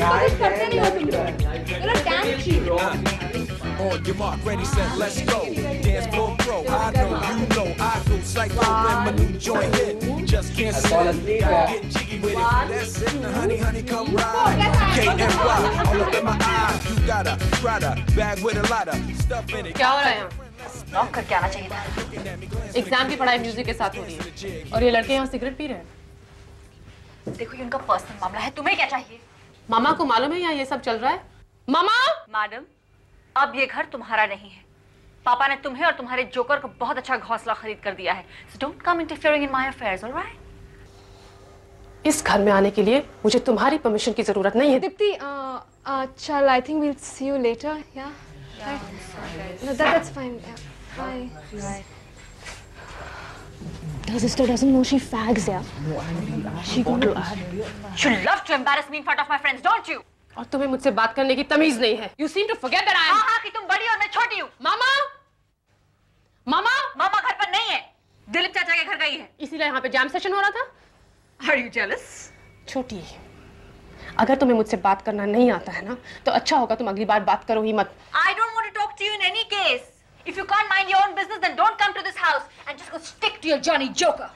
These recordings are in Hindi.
तो कुछ करते नहीं हो तुम लोग। You're a damn cheat. On your mark, ready, set, let's go. Dance floor pro, I know, you know, I go psycho when my new joint hit. Just can't sit, gotta get jiggy with it. That's it, now honey, honey, come ride. KNY, all up in my eye. You got a Prada bag with a lot of stuff in it. क्या हो रहा है यहाँ? नॉक करके आना चाहिए था। एग्जाम की पढ़ाई म्यूजिक के साथ हो रही है और ये लड़के यहाँ सिगरेट पी रहे हैं। देखो ये उनका पर्सनल मामला है, तुम्हें क्या चाहिए? मामा को मालूम है यहाँ ये सब चल रहा है? मामा! मैडम, अब ये घर तुम्हारा नहीं है। पापा ने तुम्हें और तुम्हारे जोकर को बहुत अच्छा घोंसला खरीद कर दिया है। So don't come interfering in my affairs, all right? इस घर में आने के लिए मुझे तुम्हारी परमिशन की जरूरत नहीं है। दीप्ति, चल, I think we'll see you later. Yeah. No, that's fine. Yeah. Bye. Her sister doesn't know she fags, yeah. No, she going to add. You love to embarrass me in front of my friends, don't you? और तुम्हें मुझसे बात करने की तमीज नहीं है। You seem to forget that I am. हाँ कि तुम बड़ी और मैं छोटी हूँ। मामा! मामा! मामा घर पर नहीं है, दिलीप चाचा के घर गई है। इसीलिए यहाँ पे जैम सेशन हो रहा था? Are you jealous? छोटी, अगर तुम्हें मुझसे बात करना नहीं आता है ना, तो अच्छा होगा तुम अगली बार बात करो ही मत। I don't want to talk to you in any case. If you can't mind your own business, then don't come to this house and just go stick to your Johnny Joker.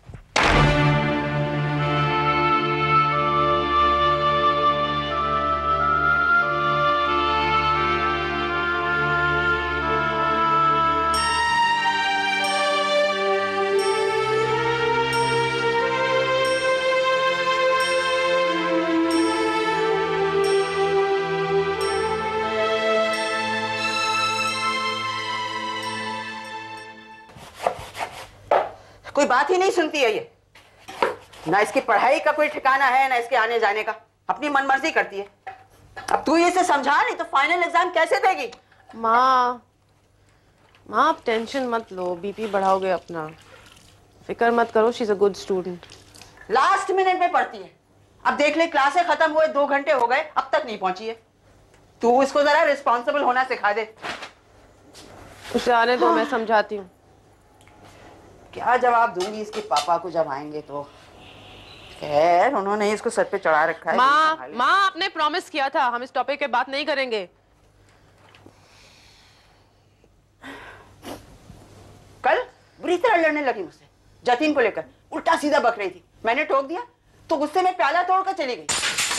कोई बात ही नहीं सुनती है ये। ना इसकी पढ़ाई का कोई ठिकाना है, ना इसके आने जाने का। अपनी मनमर्जी करती है। अब तू इसे समझा नहीं तो फाइनल एग्जाम कैसे देगी? माँ आप टेंशन मत लो, बीपी बढ़ाओगे अपना। फिक्र मत करो, she is a good student. Last minute में पढ़ती है। अब देख ले, क्लासें खत्म हुए 2 घंटे हो गए, अब तक नहीं पहुंची है। तू इसको जरा रिस्पॉन्सिबल होना सिखा दे। उसे आने दो, मैं समझाती हूँ। क्या जवाब दूंगी इसके पापा को जब आएंगे तो? खैर, उन्होंने इसको सर पे चढ़ा रखा है। माँ आपने प्रॉमिस किया था हम इस टॉपिक पे बात नहीं करेंगे। कल बुरी तरह लड़ने लगी मुझसे जतीन को लेकर, उल्टा सीधा बक रही थी। मैंने टोक दिया तो गुस्से में प्याला तोड़कर चली गई।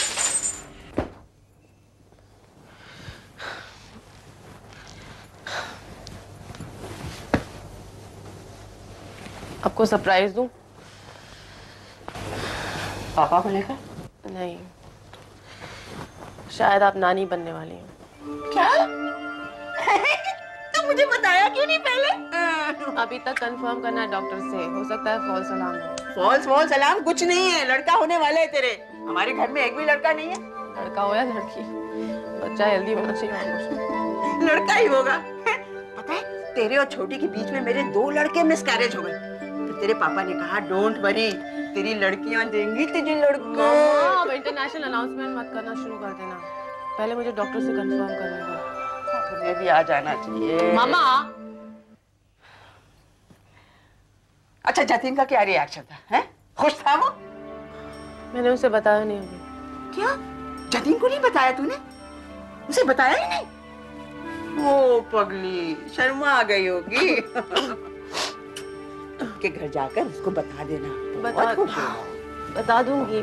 आपको सरप्राइज दूं? पापा को लेकर? नहीं, शायद आप नानी बनने वाली हैं। क्या? तो मुझे बताया क्यों नहीं पहले? अभी तक कंफर्म करना है डॉक्टर से, हो सकता है फॉल्स अलार्म हो। फॉल्स अलार्म कुछ नहीं है, लड़का होने वाला है तेरे। हमारे घर में एक भी लड़का नहीं है। लड़का हो या लड़की, बच्चा हेल्दी होना चाहिए। लड़का ही होगा। पता है, तेरे और छोटी के बीच में मेरे 2 लड़के मिसकैरेज हो गए। तेरे पापा ने कहा डोंट वरी, तेरी लड़कियां देंगी तुझे लड़का। अब इंटरनेशनल अनाउंसमेंट मत करना शुरू कर देना, पहले मुझे डॉक्टर से कंफर्म करने दो। तुम्हें भी आ जाना चाहिए। मामा! अच्छा, जतीन का क्या रिएक्शन था? हैं? खुश था वो? मैंने उसे बताया नहीं अभी। क्या? जतीन को नहीं बताया तूने? उसे बताया ही नहीं? ओ पगली, शर्मा आ गई होगी। के घर जाकर उसको बता देना। बता दूंगी।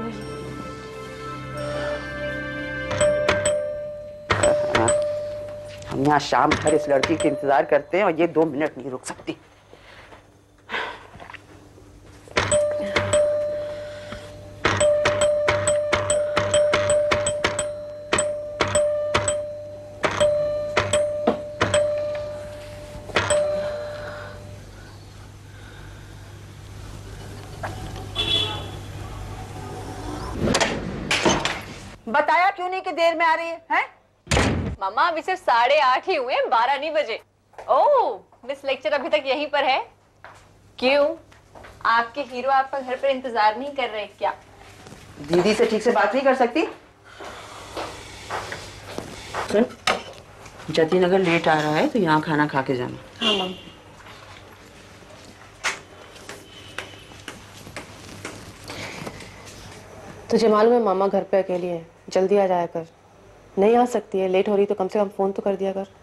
हम यहाँ शाम भर इस लड़की के इंतजार करते हैं और ये 2 मिनट नहीं रुक सकती। बताया क्यों नहीं कि देर में आ रही है? हैं? मामा अभी सिर्फ 8:30 ही हुए, 12 नहीं बजे। ओह, मिस लेक्चर अभी तक यहीं पर है? क्यों, आपके हीरो आपका घर पर इंतजार नहीं कर रहे क्या? दीदी से ठीक से बात नहीं कर सकती? सुन, जतीन अगर लेट आ रहा है तो यहाँ खाना खा के जाना। हाँ मम। तुझे मालूम है मामा घर पे अकेली है, जल्दी आ जाया कर। नहीं आ सकती है, लेट हो रही तो कम से कम फोन तो कर दिया कर।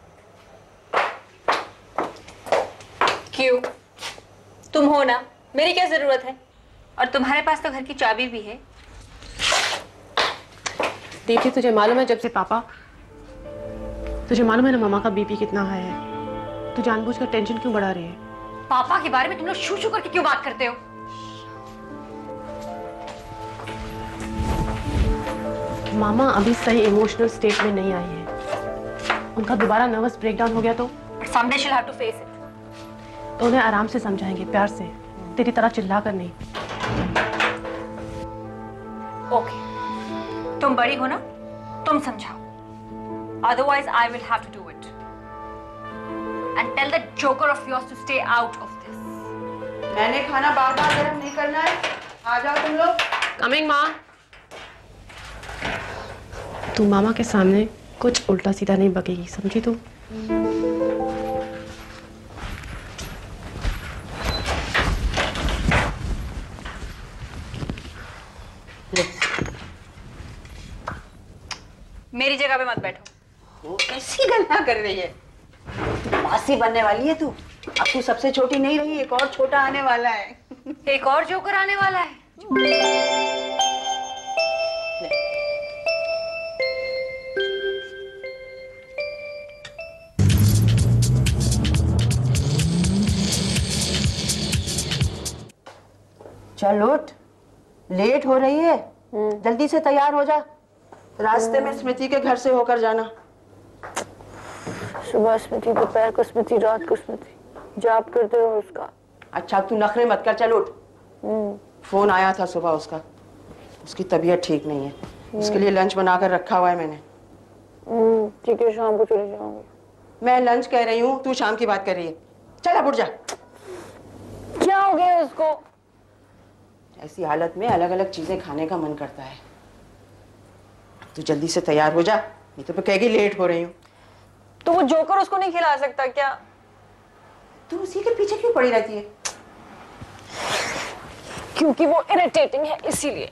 क्यों? तुम हो ना, मेरी क्या जरूरत है? और तुम्हारे पास तो घर की चाबी भी है। दीप्ति तुझे मालूम है जब से पापा, तुझे मालूम है ना मामा का बीपी कितना हाई है? तू जानबूझकर टेंशन क्यों बढ़ा रही है? पापा के बारे में तुम लोग शू शू करके क्यों बात करते हो? मामा अभी सही इमोशनल स्टेट में नहीं आई है। उनका दोबारा नर्वस ब्रेकडाउन हो गया तो Someday she'll have to face it. तो उन्हें आराम से समझाएंगे, प्यार से, तेरी तरह चिल्ला कर नहीं। ओके, तुम बड़ी हो ना, तुम समझाओ। Otherwise, I will have to do it. And tell that joker of yours to stay out of this. मैंने खाना बार-बार गरम नहीं करना है। आ जाओ तुम लोग। कमिंग माँ। तू मामा के सामने कुछ उल्टा सीधा नहीं बकेगी, समझी तू? मेरी जगह पे मत बैठो। वो कैसी गल्ला कर रही है? बासी बनने वाली है तू। अब तू सबसे छोटी नहीं रही, एक और छोटा आने वाला है। एक और जोकर आने वाला है। चल उठ, लेट हो रही है। जल्दी से तैयार हो जा। रास्ते में स्मृति के घर से होकर जाना। सुबह स्मृति, दोपहर को स्मृति, रात को स्मृति, जाप करते रहो उसका। अच्छा तू नखरे मत कर, चल उठ। फोन आया था सुबह उसका, उसकी तबीयत ठीक नहीं है, उसके लिए लंच बनाकर रखा हुआ है मैंने। ठीक है, शाम को चले जाऊंगी। मैं लंच कह रही हूँ, तू शाम की बात कर रही है। चल अब उठ जा। क्या हो गया उसको? ऐसी हालत में अलग अलग चीजें खाने का मन करता है। तू जल्दी से तैयार हो जा, नहीं तो मैं कहेगी लेट हो रही हूँ। तो वो जोकर उसको नहीं खिला सकता क्या? तू उसी के पीछे क्यों पड़ी रहती है? क्योंकि वो इरिटेटिंग है, इसीलिए।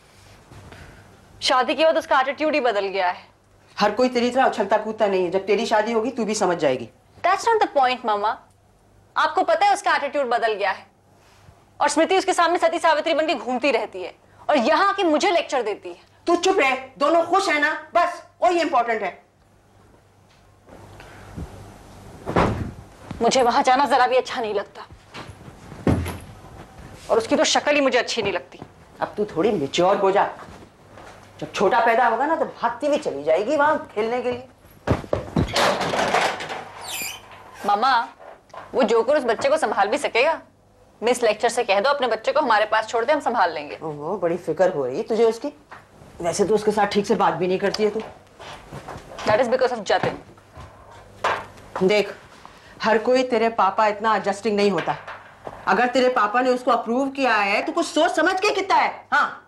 शादी के बाद उसका एटीट्यूड ही बदल गया है। हर कोई तेरी तरह उछलता कूदता नहीं है। जब तेरी शादी होगी तू भी समझ जाएगी। That's not the point, मामा। आपको पता है उसका एटीट्यूड बदल गया है, और स्मृति उसके सामने सती सावित्री बनके घूमती रहती है, और यहाँ आके मुझे लेक्चर देती है। तू चुप रह, दोनों खुश है ना, बस वही इंपॉर्टेंट है। मुझे वहां जाना जरा भी अच्छा नहीं लगता, और उसकी तो शक्ल ही मुझे अच्छी नहीं लगती। अब तू थोड़ी मैच्योर हो जा। जब छोटा पैदा होगा ना तो भागती भी चली जाएगी वहां खेलने के लिए। मामा, वो जोकर उस बच्चे को संभाल भी सकेगा? मिस लेक्चर से कह दो अपने बच्चे को हमारे पास छोड़ दे, हम संभाल लेंगे। ओहो, बड़ी फिक्र हो रही है तुझे उसकी। वैसे तो उसके साथ ठीक से बात भी नहीं करती है तू। That is because of Jatin. देख, हर कोई तेरे पापा इतना एडजस्टिंग नहीं होता। अगर तेरे पापा ने उसको अप्रूव किया है तो कुछ सोच समझ के कितना है। हाँ,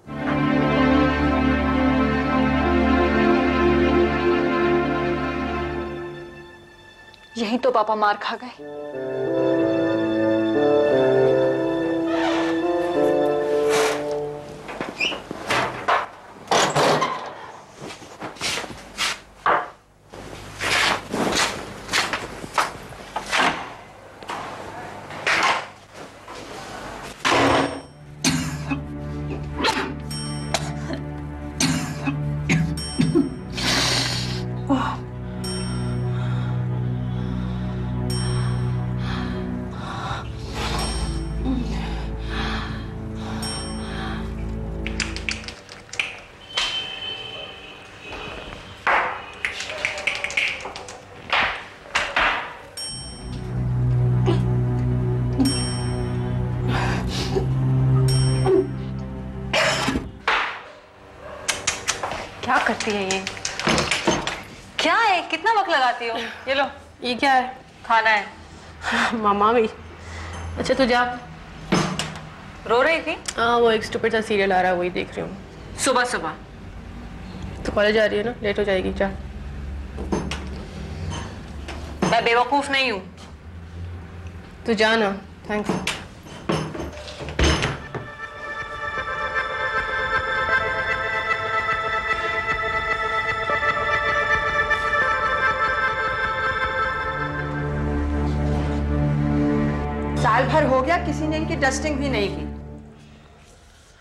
यही तो पापा मार खा गए। क्या करती है ये? क्या है, कितना वक्त लगाती हो? ये लो। ये क्या है? खाना है। मामा भी। अच्छा तू जा। रो रही थी? हाँ, वो एक स्टूपिड सा सीरियल आ रहा है, वही देख रही हूँ। सुबह सुबह? तो कॉलेज जा रही है ना, लेट हो जाएगी। जा। मैं बेवकूफ नहीं हूँ। तू जा ना। थैंक्स। साल भर हो गया किसी ने इनकी डस्टिंग भी नहीं की।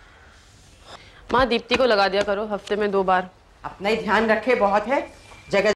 माँ दीप्ति को लगा दिया करो हफ्ते में 2 बार। अपना ही ध्यान रखे बहुत है, जगह